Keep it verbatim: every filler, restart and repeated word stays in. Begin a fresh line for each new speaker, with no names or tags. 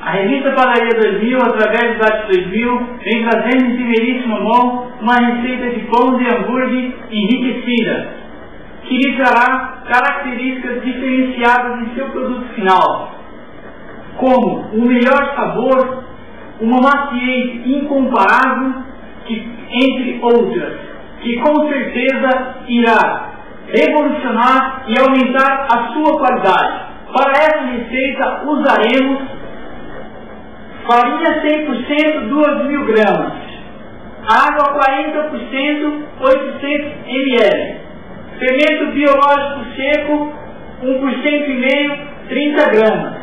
A revista Padaria dois mil, através do Date dois mil, vem trazendo em primeiríssima mão uma receita de pão de hambúrguer enriquecida, que lhe trará características diferenciadas em seu produto final, como um melhor sabor, uma maciez incomparável, que, entre outras, que com certeza irá revolucionar e aumentar a sua qualidade. Para essa receita usaremos farinha cem por cento, duas mil gramas, água quarenta por cento, oitocentos mililitros, fermento biológico seco um por cento e meio, trinta gramas,